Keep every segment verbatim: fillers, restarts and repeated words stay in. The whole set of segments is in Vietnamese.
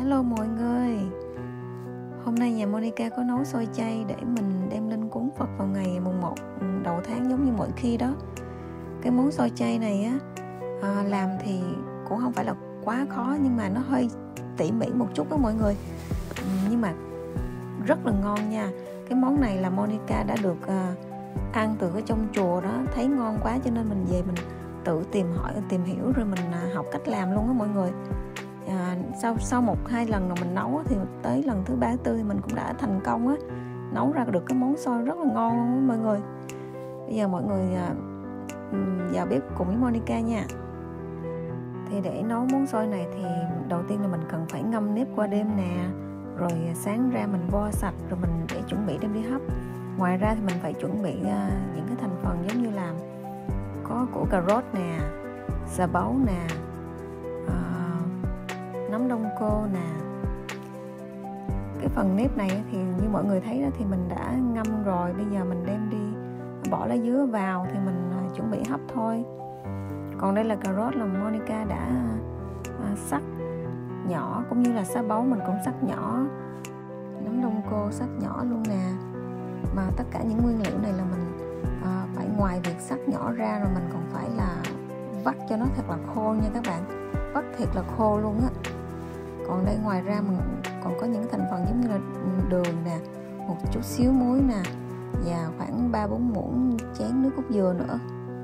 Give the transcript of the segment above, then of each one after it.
Hello mọi người. Hôm nay nhà Monica có nấu xôi chay để mình đem lên cúng Phật vào ngày mùng một đầu tháng giống như mọi khi đó. Cái món xôi chay này á à, làm thì cũng không phải là quá khó, nhưng mà nó hơi tỉ mỉ một chút đó mọi người. Ừ, nhưng mà rất là ngon nha. Cái món này là Monica đã được à, ăn từ cái trong chùa đó, thấy ngon quá cho nên mình về mình tự tìm hỏi, tìm hiểu rồi mình à, học cách làm luôn đó mọi người. À, sau sau một hai lần mà mình nấu thì tới lần thứ ba thứ tư thì mình cũng đã thành công á, nấu ra được cái món xôi rất là ngon luôn đó mọi người. Bây giờ mọi người à, vào bếp cùng với Monica nha. Thì để nấu món xôi này thì đầu tiên là mình cần phải ngâm nếp qua đêm nè, rồi sáng ra mình vo sạch rồi mình để chuẩn bị đem đi hấp. Ngoài ra thì mình phải chuẩn bị à, những cái thành phần giống như là có củ cà rốt nè, xà bấu nè, à, nấm đông cô nè. Cái phần nếp này thì như mọi người thấy đó thì mình đã ngâm rồi, bây giờ mình đem đi bỏ lá dứa vào thì mình chuẩn bị hấp thôi. Còn đây là cà rốt là Monica đã à, sắc nhỏ, cũng như là xà bấu mình cũng sắc nhỏ, nấm đông cô sắc nhỏ luôn nè. Mà tất cả những nguyên liệu này là mình à, phải ngoài việc sắc nhỏ ra rồi mình còn phải là vắt cho nó thật là khô nha các bạn, vắt thiệt là khô luôn á. Còn đây ngoài ra mình còn có những thành phần giống như là đường nè, một chút xíu muối nè, và khoảng ba bốn muỗng chén nước cốt dừa nữa.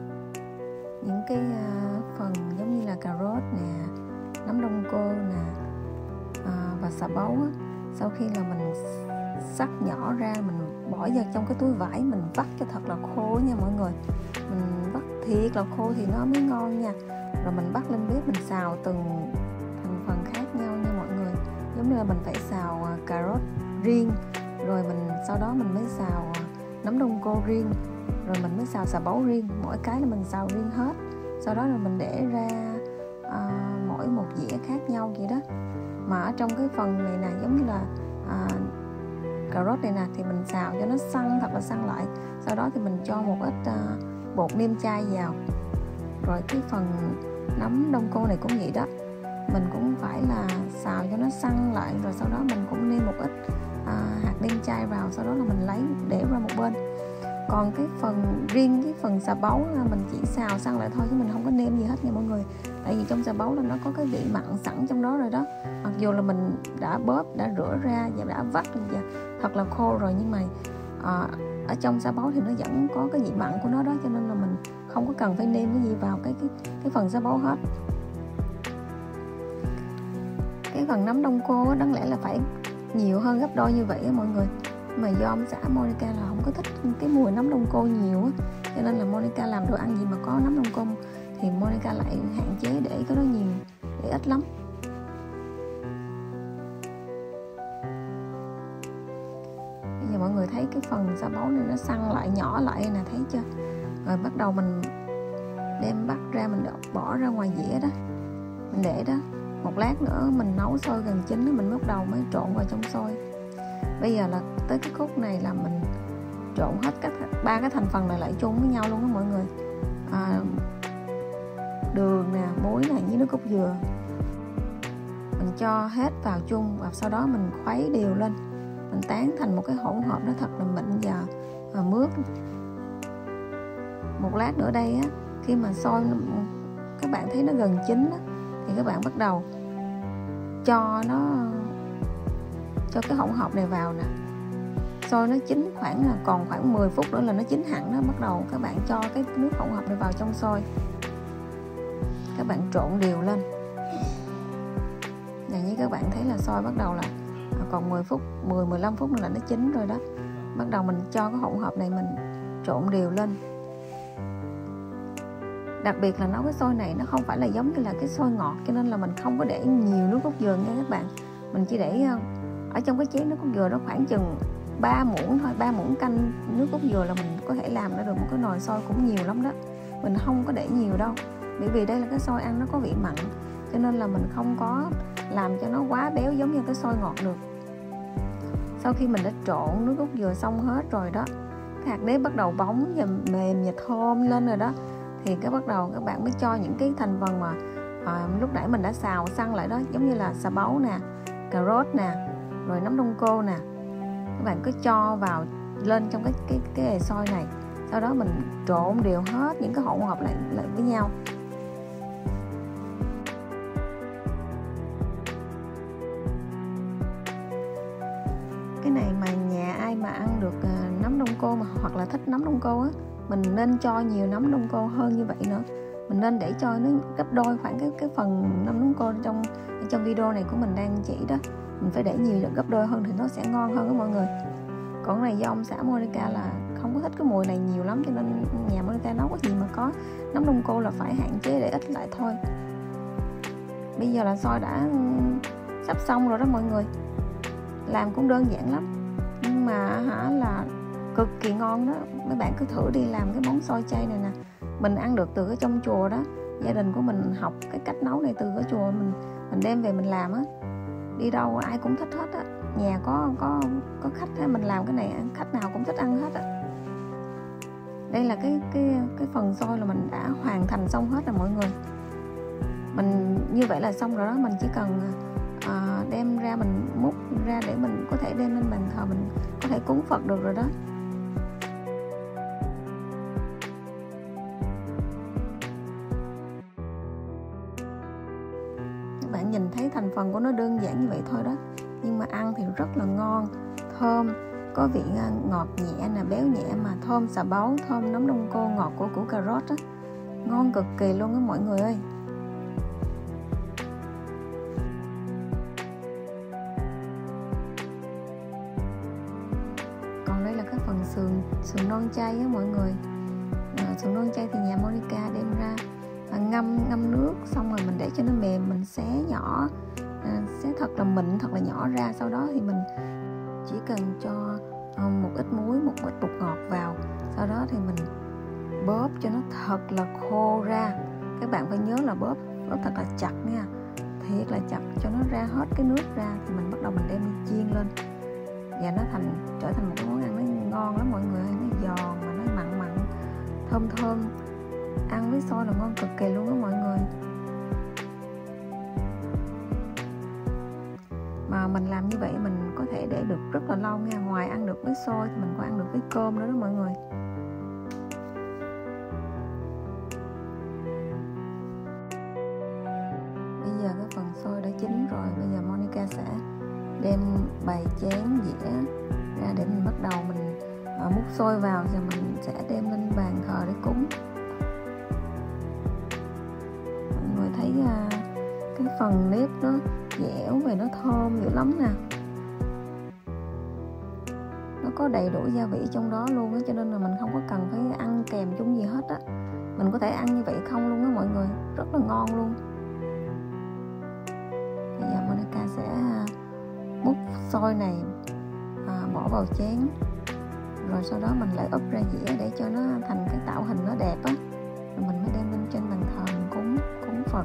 Những cái uh, phần giống như là cà rốt nè, nấm đông cô nè, uh, và xà bấu á, sau khi là mình sắc nhỏ ra mình bỏ vào trong cái túi vải, mình vắt cho thật là khô nha mọi người. Mình vắt thiệt là khô thì nó mới ngon nha. Rồi mình bắt lên bếp mình xào từng thành phần khác nhau nha mọi người. Giống như là mình phải xào cà rốt riêng, rồi mình sau đó mình mới xào nấm đông cô riêng, rồi mình mới xào xà bấu riêng. Mỗi cái là mình xào riêng hết. Sau đó là mình để ra à, mỗi một dĩa khác nhau vậy đó. Mà ở trong cái phần này nè, giống như là à, cà rốt này nè thì mình xào cho nó săn, thật là săn lại. Sau đó thì mình cho một ít à, bột nêm chay vào. Rồi cái phần nấm đông cô này cũng vậy đó, mình cũng phải là xào cho nó săn lại, rồi sau đó mình cũng nêm một ít à, hạt nêm chay vào, sau đó là mình lấy để ra một bên. Còn cái phần riêng cái phần xà bấu mình chỉ xào săn lại thôi chứ mình không có nêm gì hết nha mọi người. Tại vì trong xà bấu là nó có cái vị mặn sẵn trong đó rồi đó. Mặc dù là mình đã bóp, đã rửa ra và đã vắt và thật là khô rồi, nhưng mà à, ở trong xà bấu thì nó vẫn có cái vị mặn của nó đó, cho nên là mình không có cần phải nêm cái gì vào cái cái cái phần xà bấu hết. Cái phần nấm đông cô đáng lẽ là phải nhiều hơn gấp đôi như vậy á mọi người, mà do ông xã Monica là không có thích cái mùi nấm đông cô nhiều á, cho nên là Monica làm đồ ăn gì mà có nấm đông cô thì Monica lại hạn chế để cái đó nhiều, để ít lắm. Bây giờ mọi người thấy cái phần xà bấu này nó săn lại, nhỏ lại nè, thấy chưa? Rồi bắt đầu mình đem bắt ra, mình bỏ ra ngoài dĩa đó, mình để đó. Một lát nữa mình nấu xôi gần chín mình bắt đầu mới trộn vào trong xôi. Bây giờ là tới cái khúc này là mình trộn hết các ba cái thành phần này lại chung với nhau luôn đó mọi người. À, đường nè, muối nè, với nước cốt dừa, mình cho hết vào chung và sau đó mình khuấy đều lên, mình tán thành một cái hỗn hợp nó thật là mịn và, và mướt. Một lát nữa đây á, khi mà xôi các bạn thấy nó gần chín á, thì các bạn bắt đầu cho nó cho cái hỗn hợp này vào nè. Xôi nó chín khoảng là còn khoảng mười phút nữa là nó chín hẳn đó. Bắt đầu các bạn cho cái nước hỗn hợp này vào trong xôi, các bạn trộn đều lên. Này, như các bạn thấy là xôi bắt đầu là còn mười phút, mười mười lăm phút nữa là nó chín rồi đó. Bắt đầu mình cho cái hỗn hợp này mình trộn đều lên. Đặc biệt là nấu cái xôi này nó không phải là giống như là cái xôi ngọt, cho nên là mình không có để nhiều nước cốt dừa nha các bạn. Mình chỉ để ở trong cái chén nước cốt dừa đó khoảng chừng ba muỗng thôi, ba muỗng canh nước cốt dừa là mình có thể làm ra được một cái nồi xôi cũng nhiều lắm đó. Mình không có để nhiều đâu, bởi vì đây là cái xôi ăn nó có vị mặn, cho nên là mình không có làm cho nó quá béo giống như cái xôi ngọt được. Sau khi mình đã trộn nước cốt dừa xong hết rồi đó, cái hạt nếp bắt đầu bóng và mềm và thơm lên rồi đó, thì cái bắt đầu các bạn mới cho những cái thành phần mà à, lúc nãy mình đã xào săn lại đó, giống như là xà bấu nè, cà rốt nè, rồi nấm đông cô nè. Các bạn cứ cho vào lên trong cái cái cái nồi xôi này, sau đó mình trộn đều hết những cái hỗn hợp lại lại với nhau. Cái này mà nhà ai mà ăn được nấm đông cô mà hoặc là thích nấm đông cô á, mình nên cho nhiều nấm đông cô hơn như vậy nữa. Mình nên để cho nó gấp đôi khoảng cái cái phần nấm đông cô trong trong video này của mình đang chỉ đó. Mình phải để nhiều gấp đôi hơn thì nó sẽ ngon hơn đó mọi người. Còn cái này do ông xã Monica là không có thích cái mùi này nhiều lắm, cho nên nhà Monica nấu cái gì mà có nấm đông cô là phải hạn chế để ít lại thôi. Bây giờ là xôi đã sắp xong rồi đó mọi người. Làm cũng đơn giản lắm, nhưng mà hả là cực kỳ ngon đó. Mấy bạn cứ thử đi làm cái món xôi chay này nè. Mình ăn được từ cái trong chùa đó. Gia đình của mình học cái cách nấu này từ cái chùa, mình mình đem về mình làm á. Đi đâu ai cũng thích hết á. Nhà có có có khách á, mình làm cái này khách nào cũng thích ăn hết á. Đây là cái cái cái phần xôi là mình đã hoàn thành xong hết rồi mọi người. Mình như vậy là xong rồi đó. Mình chỉ cần à, đem ra, mình múc ra để mình có thể đem lên bàn thờ, mình có thể cúng Phật được rồi đó. Các bạn nhìn thấy thành phần của nó đơn giản như vậy thôi đó, nhưng mà ăn thì rất là ngon, thơm, có vị ngọt nhẹ nè, béo nhẹ mà thơm xà báu, thơm nấm đông cô, ngọt của củ cà rốt á, ngon cực kỳ luôn á mọi người ơi. Còn đây là cái phần sườn sườn non chay á mọi người. À, sườn non chay thì nhà Monica đem ra à, ngâm ngâm nước, xong rồi mình để cho nó mềm, mình xé nhỏ, à, xé thật là mịn, thật là nhỏ ra. Sau đó thì mình chỉ cần cho một ít muối, một ít bột ngọt vào, sau đó thì mình bóp cho nó thật là khô ra. Các bạn phải nhớ là bóp bóp thật là chặt nha, thiệt là chặt cho nó ra hết cái nước ra, thì mình bắt đầu mình đem đi chiên lên, và nó thành trở thành một cái món ăn nó ngon lắm mọi người. Nó giòn mà nó mặn mặn, thơm thơm, ăn với xôi là ngon cực kỳ luôn đó mọi người. Mà mình làm như vậy mình có thể để được rất là lâu nha. Ngoài ăn được với xôi thì mình còn ăn được với cơm nữa đó mọi người. Bây giờ cái phần xôi đã chín rồi. Bây giờ Monica sẽ đem bày chén dĩa ra để mình bắt đầu mình uh, múc xôi vào, rồi mình sẽ đem lên bàn thờ để cúng. Mọi người thấy uh, cái phần nếp nó dẻo và nó thơm dữ lắm nè. Nó có đầy đủ gia vị trong đó luôn á, cho nên là mình không có cần phải ăn kèm chung gì hết á. Mình có thể ăn như vậy không luôn á mọi người, rất là ngon luôn. Bây giờ Monica sẽ múc xôi này à, bỏ vào chén, rồi sau đó mình lại úp ra dĩa để cho nó thành cái tạo hình nó đẹp á, rồi mình mới đem lên trên bàn thờ mình cúng cúng Phật.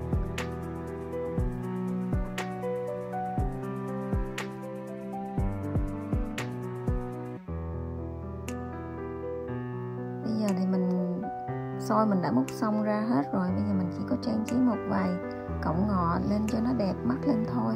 Bây giờ thì mình xôi mình đã múc xong ra hết rồi. Bây giờ mình chỉ có trang trí một vài cọng ngọ lên cho nó đẹp mắt lên thôi.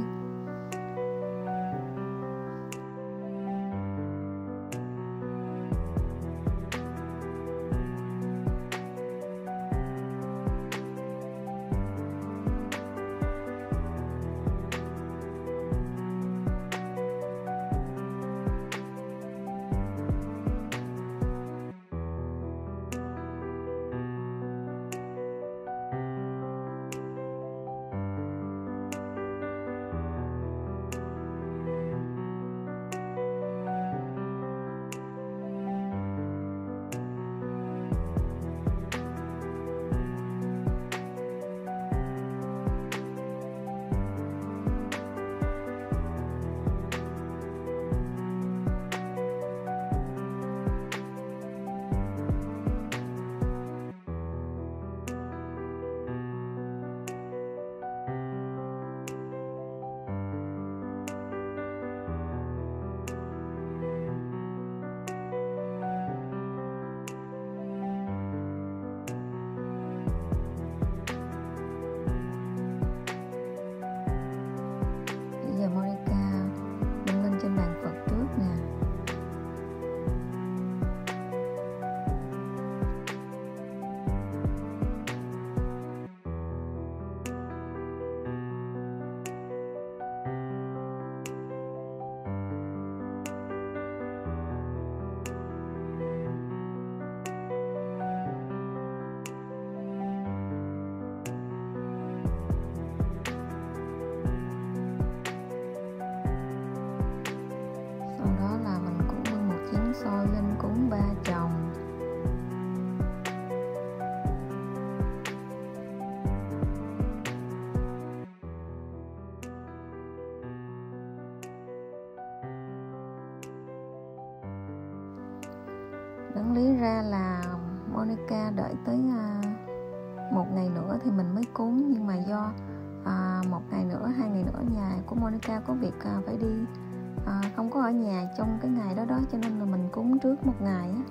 Đáng lý ra là Monica đợi tới à, một ngày nữa thì mình mới cúng, nhưng mà do à, một ngày nữa, hai ngày nữa nhà của Monica có việc à, phải đi, à, không có ở nhà trong cái ngày đó đó, cho nên là mình cúng trước một ngày á.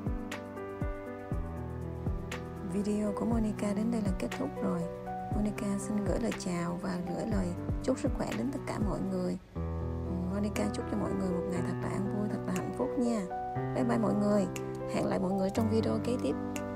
Video của Monica đến đây là kết thúc rồi. Monica xin gửi lời chào và gửi lời chúc sức khỏe đến tất cả mọi người. Monica chúc cho mọi người một ngày thật là an vui, thật là hạnh phúc nha. Bye bye mọi người. Hẹn lại mọi người trong video kế tiếp.